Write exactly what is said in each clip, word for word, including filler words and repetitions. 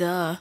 Duh.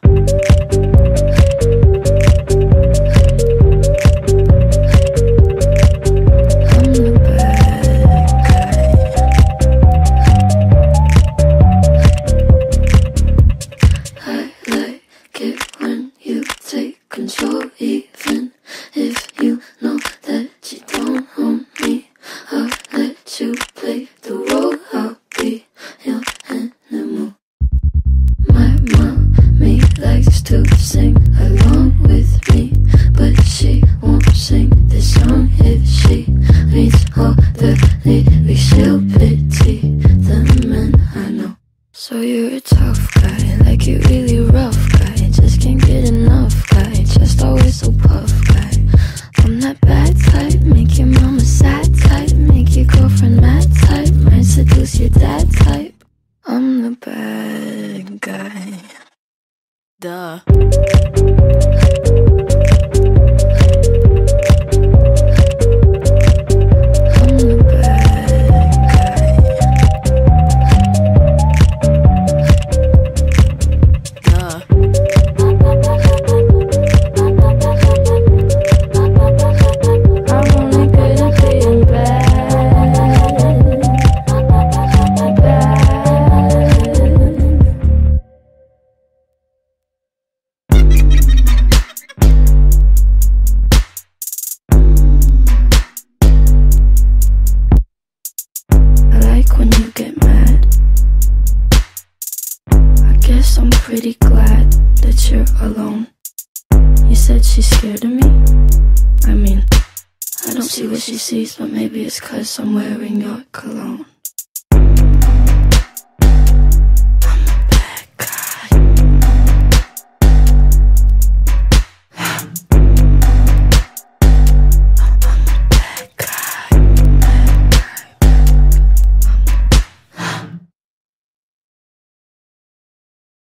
Control, even if you know that you don't own me. I'll let you play the role. I'll be your animal. My mommy likes to sing along with me, but she won't sing this song if she reads all the lyrics. She'll pity the men I know. So you're a tough guy, like you really rough guy, just can't get enough guy, just always so puff guy. I'm that bad type, make your mama sad type, make your girlfriend mad type, might seduce your dad type. I'm the bad guy. Duh. When you get mad, I guess I'm pretty glad that you're alone. You said she's scared of me. I mean, I don't see what she sees, but maybe it's 'cause I'm wearing your cologne.